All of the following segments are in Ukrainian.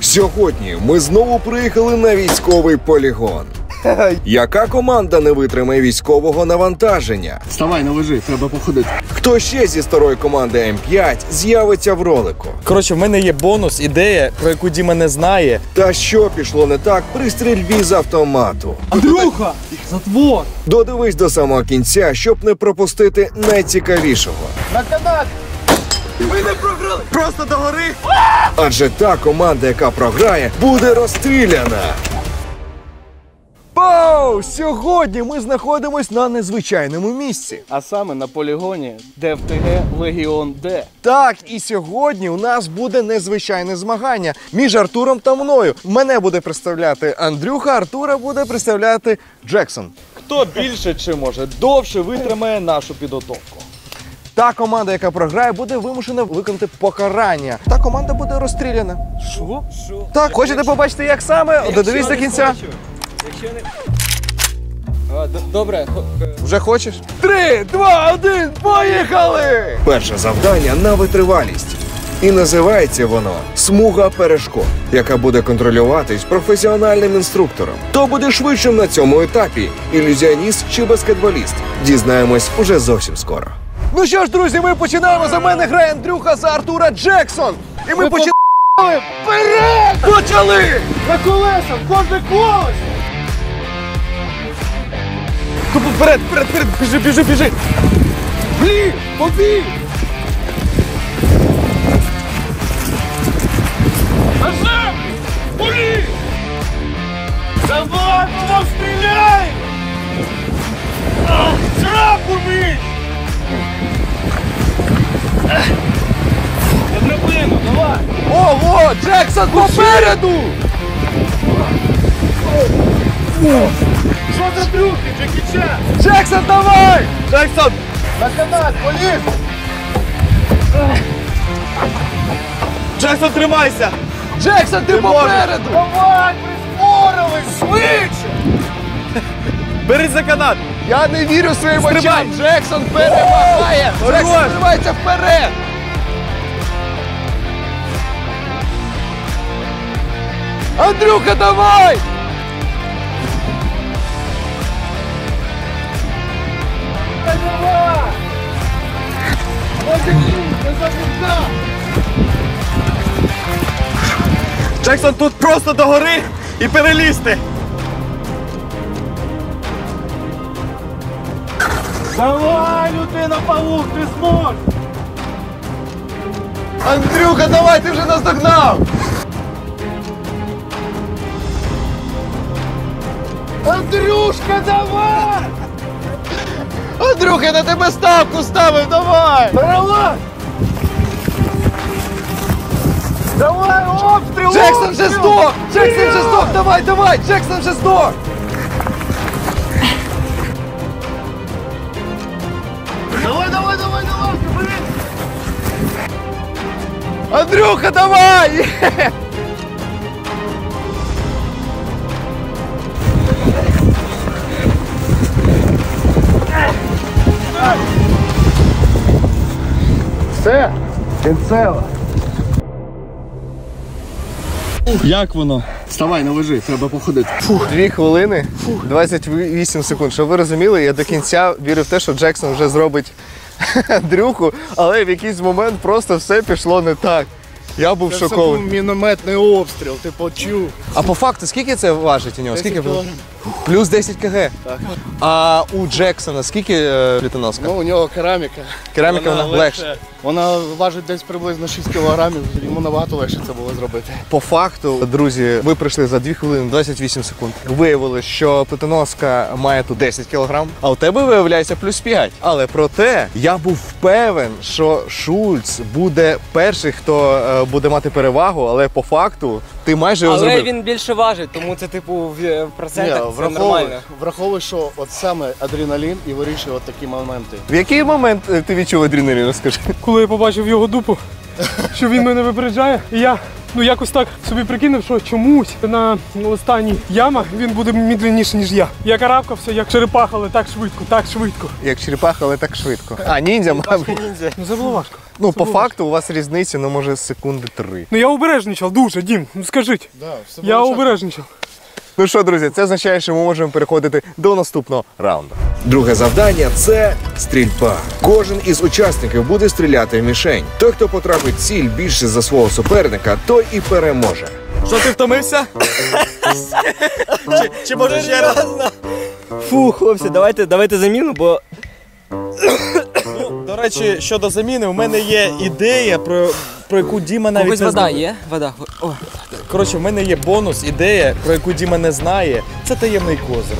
Сьогодні ми знову приїхали на військовий полігон. Яка команда не витримає військового навантаження? Вставай, не лежи, треба походити. Хто ще зі старої команди М5 з'явиться в ролику? Коротше, в мене є бонус, ідея, про яку Діма не знає. Та що пішло не так при стрільбі з автомату? Андрюха! Затвор! Додивись до самого кінця, щоб не пропустити найцікавішого. На канат! Ми не програли! Просто догори! Адже та команда, яка програє, буде розстріляна. Пау! Сьогодні ми знаходимось на незвичайному місці. А саме на полігоні ДФТГ Легіон Д. Так, і сьогодні у нас буде незвичайне змагання між Артуром та мною. Мене буде представляти Андрюха, Артура буде представляти Джексон. Хто більше чи може довше витримає нашу підготовку? Та команда, яка програє, буде вимушена виконати покарання. Та команда буде розстріляна. Що? Так, хочете побачити, як саме? Додивись до кінця. Якщо не... Добре. Вже хочеш? 3, 2, 1, поїхали! Перше завдання на витривалість. І називається воно «Смуга перешкод», яка буде контролюватись професіональним інструктором. Хто буде швидшим на цьому етапі – ілюзіоніст чи баскетболіст? Дізнаємось уже зовсім скоро. Ну що ж, друзі, ми починаємо. За мене грає Андрюха, за Артура Джексон. І ми починаємо. Вперед! Почали! На колеса! Кожне колесо! Вперед, вперед, вперед! Біжи, біжи, біжи! Блін! Побіг! На землю! Блін! Давай, мов, стріляй! Трапу мій! На драбину, давай! Ого, Джексон попереду! Що за трюки, Джекі Чан? Джексон, давай! Джексон! На канат, поліз! Джексон, тримайся! Джексон, ти попереду! Давай, прискорились, швидше! Бери за канат! Я не вірю своїм Стрибай! очам! Джексон перемагає! Джексон тримається вперед! Андрюха, давай! Давай! Не забудь! Джексон, тут просто догори і перелізти! Давай, людина павук, ти зможеш! Андрюха, давай, ти вже нас догнав! Андрюшка, давай! Андрюха, я на тебе ставку ставив, давай! Давай! Давай, обстріл! Джексон вже здох! Джексон вже здох! Давай, давай! Джексон вже здох! Давай, давай, давай, давай! Блин! Андрюха, давай! Все, кінцево. Як воно? Вставай, не лежи, треба походити. 2 хвилини, 28 секунд. Щоб ви розуміли, я до кінця вірив в те, що Джексон вже зробить Андрюху, але в якийсь момент просто все пішло не так. Я був Це шокований. був мінометний обстріл, ти почув. А по факту, скільки це важить у нього? 10 Скільки було? кілограм. Плюс 10 кг. Так. А у Джексона скільки плитоноска? Ну, у нього кераміка. Кераміка вона легше. Вона важить десь приблизно 6 кілограмів, йому набагато легше це було зробити. По факту, друзі, ви прийшли за 2 хвилини 28 секунд. Виявили, що плитоноска має тут 10 кг, а у тебе виявляється плюс 5. Але проте я був впевнений, що Шульц буде перший, хто буде мати перевагу, але по факту ти майже його Але зробив. він більше важить, тому це типу в процентах це нормально. Враховуй, що от саме адреналін і вирішує от такі моменти. В який момент ти відчув адреналін, розкажи? Коли я побачив його дупу, що він мене випереджає. І я якось так собі прикинув, що чомусь на останній ямах він буде медленніше, ніж я. Я карабкався, як черепаха, але так швидко, так швидко. Як черепаха, але так швидко. А, ніндзя, мабуть. Ну це було важко. Ну, по факту у вас різниця, ну, може, секунди 3. Ну я обережничав дуже, Дім, ну скажіть. Я обережничав. Ну що, друзі, це означає, що ми можемо переходити до наступного раунду. Друге завдання – це стрільба. Кожен із учасників буде стріляти в мішень. Той, хто потрапить в ціль більше за свого суперника, той і переможе. Що, ти втомився? Чи може ще раз? Фу, хлопці, давайте заміну, бо До речі, щодо заміни, у мене є ідея, про яку Діма навіть когось не вода знає. є? Вода. О. Коротше, в мене є бонус, ідея, про яку Діма не знає. Це таємний козир.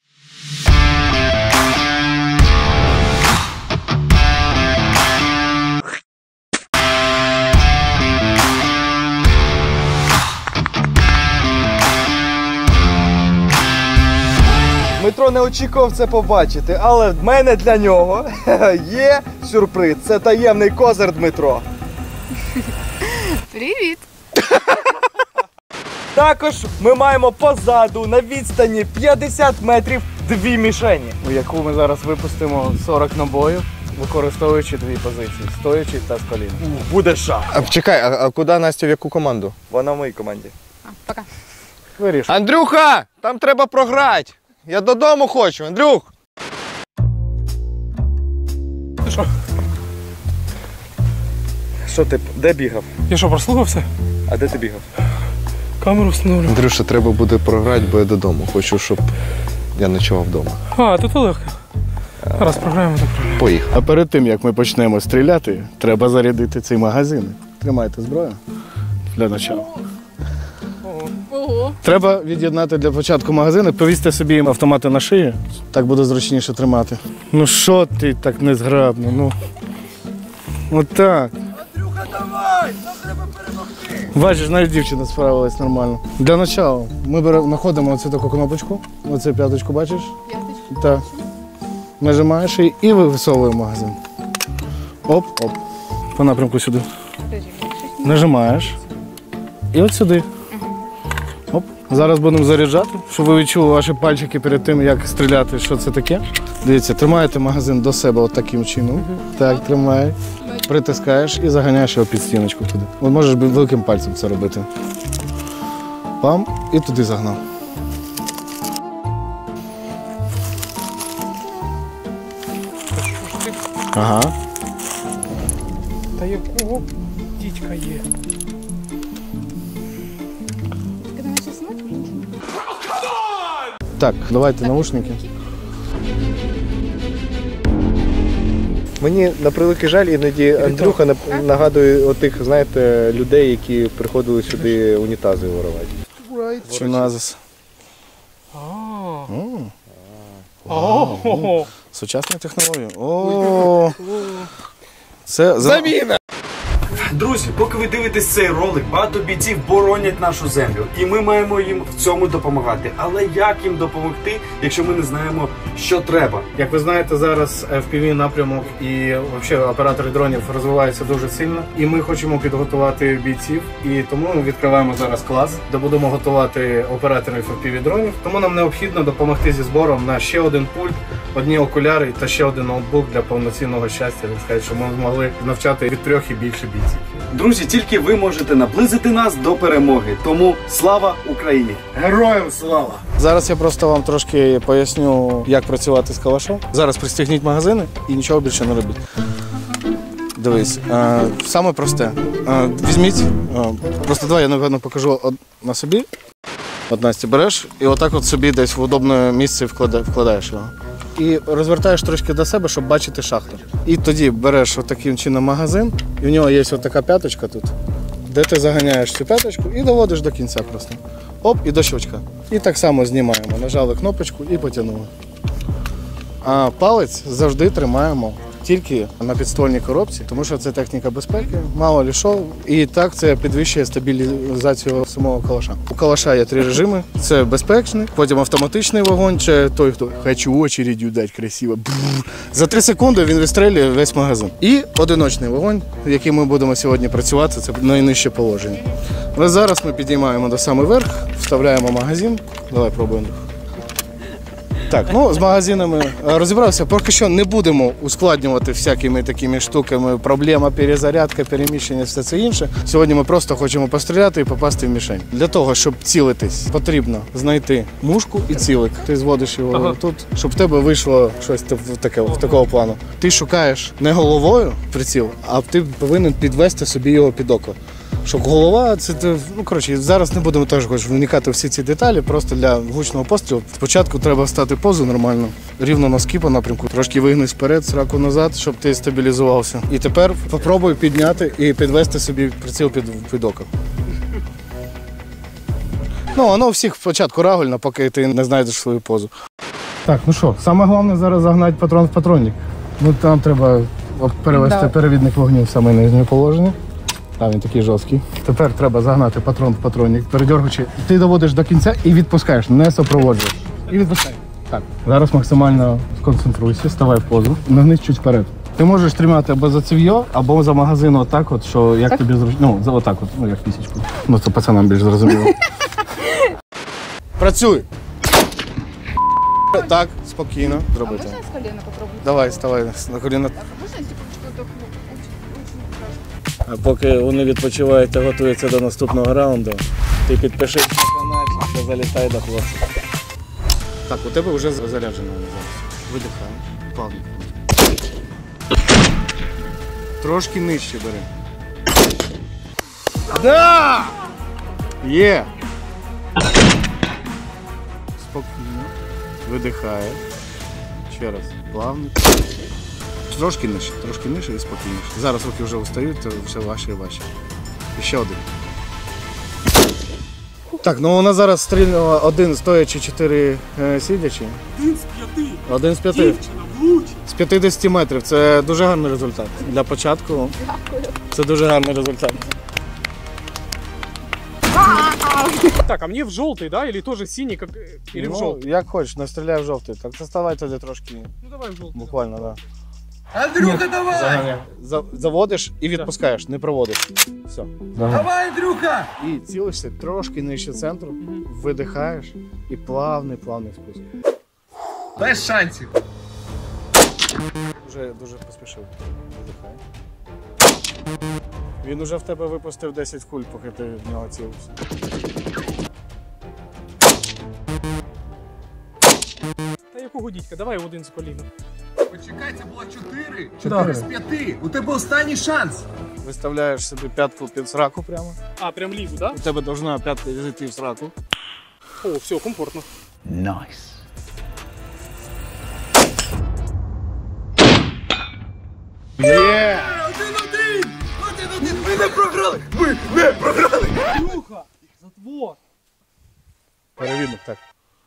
Дмитро не очікував це побачити, але в мене для нього є сюрприз. Це таємний козир, Дмитро. Привіт! Також ми маємо позаду на відстані 50 метрів 2 мішені. У яку ми зараз випустимо 40 набоїв, використовуючи дві позиції – стоячи та з коліна. Буде шах. А, чекай, а куди Настя, в яку команду? Вона в моїй команді. Пока. Вирішуй. Андрюха, там треба програти. Я додому хочу, Андрюх. Що ти, де бігав? Я що, прослухався? А де ти бігав? Камеру встановлю. Андрюша, треба буде програти, бо я додому. Хочу, щоб я ночував вдома. А, тут легко. Раз програємо, так програємо. Поїхав. А перед тим, як ми почнемо стріляти, треба зарядити ці магазини. Тримайте зброю для початку. Ого. Треба від'єднати для початку магазини, повісьте собі автомати на шиї, так буде зручніше тримати. Ну що ти так незграбно, ну. Отак. Андрюха, давай! Нам треба перемогти! Бачиш, навіть дівчина справилась нормально. Для початку ми знаходимо оцю таку кнопочку, оцю п'яточку, бачиш? П'яточку. Так. Нажимаєш її і висовуємо магазин. Оп, оп. По напрямку сюди. Нажимаєш. І от сюди. Оп. Зараз будемо заряджати, щоб ви відчули ваші пальчики перед тим, як стріляти, що це таке. Дивіться, тримаєте магазин до себе от таким чином. Так, тримай. Притискаєш і заганяєш його під стіночку туди. От можеш великим пальцем це робити. Пам, і туди загнав. Ага. Та якого дідька є? Когда начал снимать, уже ничего. Так, давайте наушники. Мені на превеликий жаль, іноді Андрюха нагадує отих, знаєте, людей, які приходили сюди унітази виривати. Чи назис. О, Сучасні технології. О, це Заміна! Друзі, поки ви дивитесь цей ролик, багато бійців боронять нашу землю, і ми маємо їм в цьому допомагати. Але як їм допомогти, якщо ми не знаємо, що треба? Як ви знаєте, зараз FPV напрямок і взагалі оператори дронів розвиваються дуже сильно. І ми хочемо підготувати бійців. І тому ми відкриваємо зараз клас, де будемо готувати операторів FPV дронів. Тому нам необхідно допомогти зі збором на ще один пульт, одні окуляри та ще один ноутбук для повноцінного щастя. Так сказати, щоб ми змогли навчати від 3 і більше бійців. Друзі, тільки ви можете наблизити нас до перемоги. Тому слава Україні! Героям слава! Зараз я просто вам трошки поясню, як працювати з калашом. Зараз пристегніть магазини і нічого більше не робіть. Дивись, саме просте. Візьміть, просто давай я, напевно, покажу на собі. От Настя береш і отак от собі десь в удобне місце вкладаєш його. І розвертаєш трошки до себе, щоб бачити шахту. І тоді береш отаким чином магазин, і в нього є отака п'яточка тут, де ти заганяєш цю п'яточку і доводиш до кінця просто. Оп, і до щучка. І так само знімаємо. Нажали кнопочку і потягнули. А палець завжди тримаємо тільки на підствольній коробці, тому що це техніка безпеки, мало лі що, і так це підвищує стабілізацію самого калаша. У калаша є 3 режими. Це безпечний, потім автоматичний вогонь, чи той, хто хочу очередю дати красиво. За 3 секунди він відстрілює весь магазин. І одиночний вогонь, який ми будемо сьогодні працювати, це найнижче положення. Але зараз ми підіймаємо до самий верх, вставляємо магазин. Давай пробуємо. Так, ну з магазинами розібрався. Поки що не будемо ускладнювати всякими такими штуками. Проблема, перезарядка, переміщення, все це інше. Сьогодні ми просто хочемо постріляти і попасти в мішень. Для того, щоб цілитись, потрібно знайти мушку і цілик. Ти зводиш його тут, щоб в тебе вийшло щось такого плану. Ти шукаєш не головою приціл, а ти повинен підвести собі його під око. Щоб голова, це, ну коротше, зараз не будемо теж вникати всі ці деталі, просто для гучного пострілу. Спочатку треба встати позу нормально, рівно носки по напрямку, трошки вигнись вперед, сраку назад, щоб ти стабілізувався. І тепер попробуй підняти і підвести собі приціл під око. Ну, воно у всіх спочатку рагульно, поки ти не знайдеш свою позу. Так, ну що, саме головне зараз загнати патрон в патронник. Ну там треба перевести перевідник вогню в саме нижнє положення. А, він такий жорсткий. Тепер треба загнати патрон в патронник, передьоргуючи. Ти доводиш до кінця і відпускаєш, не супроводжуєш. І відпускаєш. Так. Зараз максимально сконцентруйся, ставай в позу, нагнись чуть вперед. Ти можеш тримати або за цев'йо, або за магазин отак от, що як тобі зручно. Ну, за отак от, ну як пісічку. Ну це пацанам більш зрозуміло. Працюй! Так, спокійно зробити. Можно с колена попробовать? Давай, ставай на коліна. Можно типа что-то очень А поки вони відпочивають та готуються до наступного раунду, ти підпишись на канал, що залітай до хлопців. Так, у тебе вже заряджено зараз. Видихаємо. Плавно. Трошки нижче бери. Да! Є! Спокійно. Видихає. Ще раз. Плавно. Трошки нижче і спокійніше. Зараз руки вже устають, то все важче і важче. І ще один. Так, ну вона зараз стрільнула 1 стоячи, 4 сидячи. 1 з 5. 1 з 5. Дівчина, влучить. З 50 метрів. Це дуже гарний результат. Для початку це дуже гарний результат. Так, а мне в желтый, да? Или тоже синий, как... Или в Ну, желтый? як хочеш, настріляй в жовтий. Так заставай тоді трошки. Ну давай в желтый. Буквально, так. Андрюха, давай! Заганяй. Заводиш і відпускаєш, не проводиш. Все. Давай, Андрюха! І цілишся трошки нижче центру, видихаєш і плавний спуск. Без шансів. Вже дуже поспішив. Видихай. Він уже в тебе випустив 10 куль, поки ти в нього цілився. Та якого дідька, давай 1 з коліна. Почекай, це було 4. 4 з 5. У тебе останній шанс. Виставляєш собі п'ятку під сраку прямо. А, прям лигу, да? У тебе должна п'ятка зайти в сраку. О, все, комфортно. Є! 1-1! Ми не програли! Ми не програли! Андрюха! Затвор! Перевідник, так.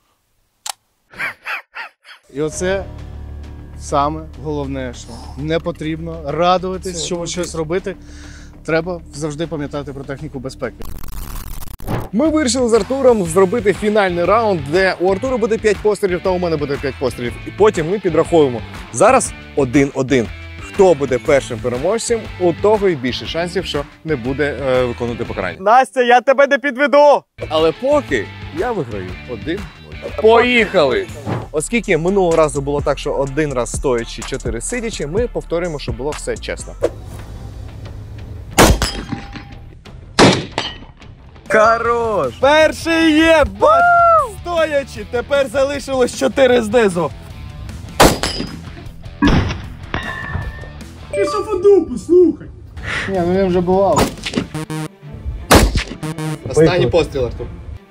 І оце саме головне, що не потрібно радуватись, що щось робити. Треба завжди пам'ятати про техніку безпеки. Ми вирішили з Артуром зробити фінальний раунд, де у Артура буде 5 пострілів, та у мене буде 5 пострілів. І потім ми підраховуємо. Зараз 1-1. Хто буде першим переможцем, у того і більше шансів, що не буде виконувати покарання. Настя, я тебе не підведу! Але поки я виграю 1-0. Поїхали! Оскільки минулого разу було так, що 1 раз стоячи, 4 сидячи, ми повторюємо, щоб було все чесно. Хорош! Перший є! Стоячи! Тепер залишилось 4 знизу. Ти шафодупу, слухай! Ні, ну він вже бував. Останній постріл, Артур.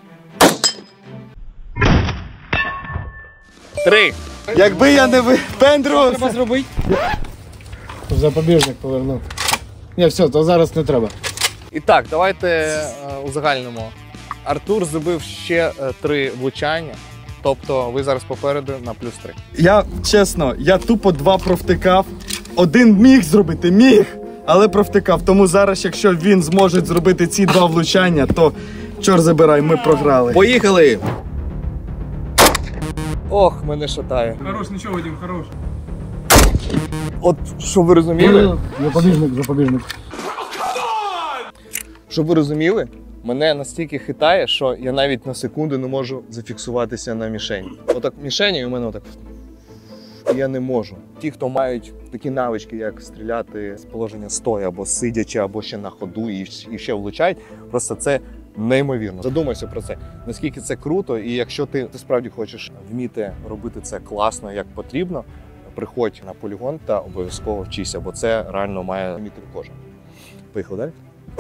3. Якби я не випендрувався... Треба зробити. Запобіжник повернув. Ні, все, то зараз не треба. І так, давайте узагальнимо. Артур зробив ще 3 влучання, тобто ви зараз попереду на +3. Я, чесно, я тупо 2 провтикав. один міг зробити, міг, але провтикав. Тому зараз, якщо він зможе зробити ці 2 влучання, то чорт забирай, ми програли. Поїхали! Ох, мене шатає. Хорош, нічого, Вадим, хорош. От, щоб ви розуміли, Запобіжник. щоб ви розуміли, мене настільки хитає, що я навіть на секунду не можу зафіксуватися на мішені. Отак мішені у мене отак. І я не можу. Ті, хто мають такі навички, як стріляти з положення стоя, або сидячи, або ще на ходу, і ще влучають, просто це неймовірно. Задумайся про це, наскільки це круто, і якщо ти справді хочеш вміти робити це класно, як потрібно, приходь на полігон та обов'язково вчися, бо це реально має вміти кожен. Поїхали далі.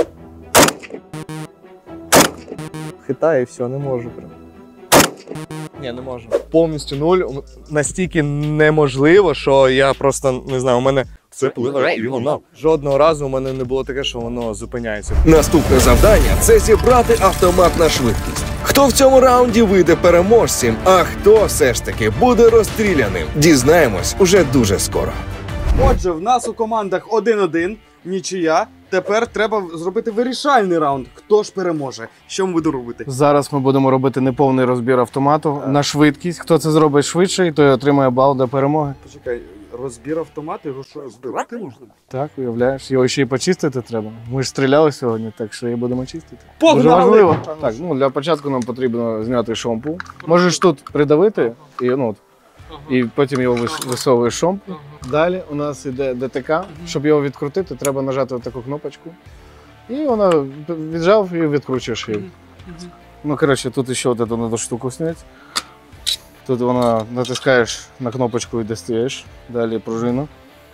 Хитає і все, не можу прям. Ні, не можу. Повністю нуль. Настільки неможливо, що я просто, не знаю, у мене це жодного разу у мене не було таке, що воно зупиняється. Наступне завдання – це зібрати автомат на швидкість. Хто в цьому раунді вийде переможцем, а хто все ж таки буде розстріляним, дізнаємось уже дуже скоро. Отже, в нас у командах 1-1, нічия. Тепер треба зробити вирішальний раунд. Хто ж переможе? Що ми будемо робити? Зараз ми будемо робити неповний розбір автомату на швидкість. Хто це зробить швидше, той отримає бал до перемоги. Почекай, розбір автомату, його що, збивати можна? Так, уявляєш, його ще й почистити треба. Ми ж стріляли сьогодні, так що її будемо чистити. Погнали! Дуже важливо. Так, ну для початку нам потрібно зняти шомпу. Можеш тут придавити і потім його висовуєш шомпу. Далі у нас йде ДТК. Щоб його відкрутити, треба нажати таку кнопочку. І вона віджав і відкручуєш її. Ну, коротше, тут ще от цю штуку зняти. Тут вона натискаєш на кнопочку і достаєш. Далі пружину.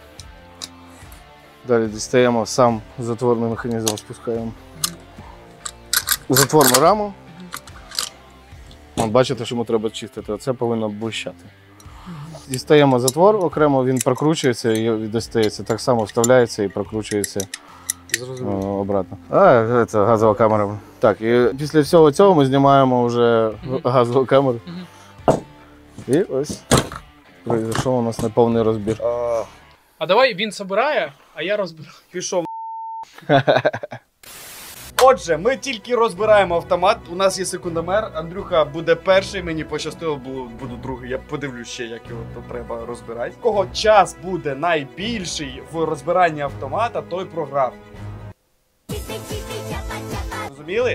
Далі дістаємо сам затворний механізм, спускаємо. Затворну раму. От, бачите, що йому треба чистити. Оце повинно блищати. Дістаємо затвор окремо, він прокручується і достається. Так само вставляється і прокручується обратно. Це газова камера. Так, і після всього цього ми знімаємо вже газову камеру. І ось пройшов у нас неповний розбір. А давай він собирає, а я розбираю. Пішов. Отже, ми тільки розбираємо автомат. У нас є секундомер. Андрюха буде перший, мені пощастило, буду другий. Я подивлюсь ще, як його то треба розбирати. У кого час буде найбільший в розбиранні автомата, той програв. Розуміли?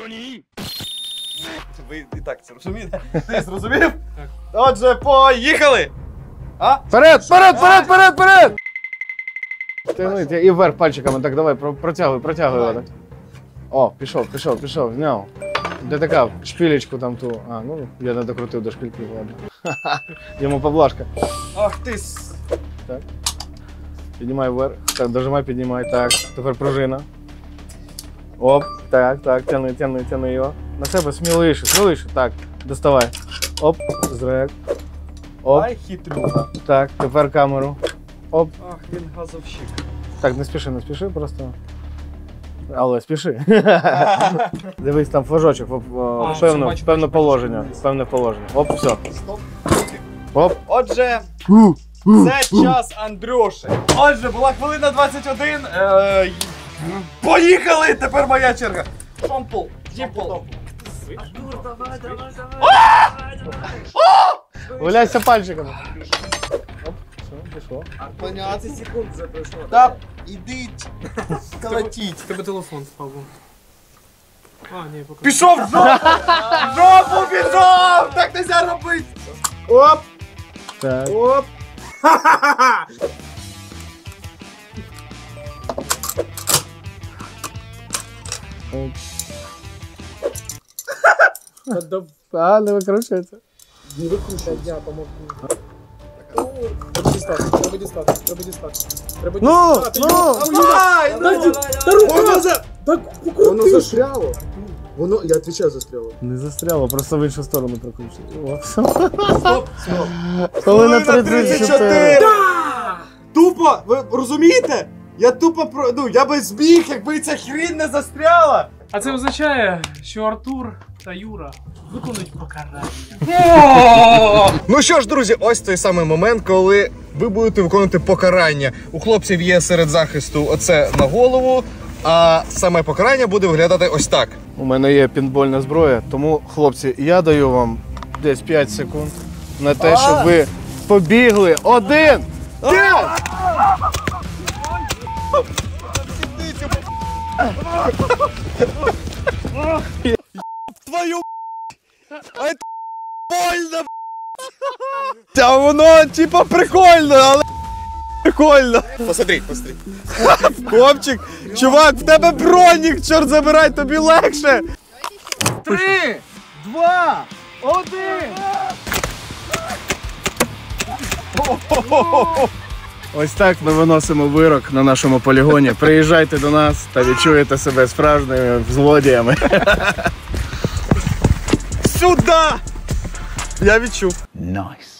Ви і так це розумієте? Ти зрозумів? Так. Отже, поїхали! Вперед, вперед, вперед, вперед, вперед! Тягніть, і вверх пальчиками, так, давай, протягуй його так. О, пішов, зняв. Де така шпілечку там ту. Я не докрутив до шпильки, ладно. Йому поблажка. Ах ти! Так. Піднімай вверх. Так, дожимай, піднімай. Так. Тепер пружина. Оп, так, тяни його. На себе сміливіше. Так, доставай. Оп, зрек. Оп. Ай, хитрюга. Так, тепер камеру. Оп. Ах, він газовщик. Так, не спіши просто. Але спіши. Дивись, там флажочок, певне положення. Оп, все. Оп. Отже, це час Андрюші. Отже, була хвилина 21. Поїхали! Тепер моя черга. Шомпол, діпол. Валяйся пальчиками. Оп, все, пішло. 12 секунд вже пройшло. Так, ідіть, колотіть. Тебе телефон впав. Ні, поки. Пішов в жопу пішов! Так нельзя робити! Оп! Так. Оп! Не викручується. Не викручуй, я помогу. Треба дістати. Воно застряло. Я отвечаю, застряло. Не застряло, просто в іншу сторону прокручує. Стоп! Хвилина 34. Тупо, ви розумієте? Я тупо я би збіг, якби ця хрінь не застряла. А це означає, що Артур та Юра виконують покарання. Ну що ж, друзі, ось той самий момент, коли ви будете виконувати покарання. У хлопців є серед захисту оце на голову, а саме покарання буде виглядати ось так. У мене є пінбольна зброя, тому, хлопці, я даю вам десь 5 секунд на те, щоб ви побігли. 1, 5! Твою а это больно, а воно типа прикольно, але прикольно. Посмотри. Хлопчик, чувак, в тебе бронік, чорт забирай, тобі легше. 3, 2, 1. Ось так ми виносимо вирок на нашому полігоні. Приїжджайте до нас та відчуєте себе справжніми злодіями. Сюда! Я відчув. Nice.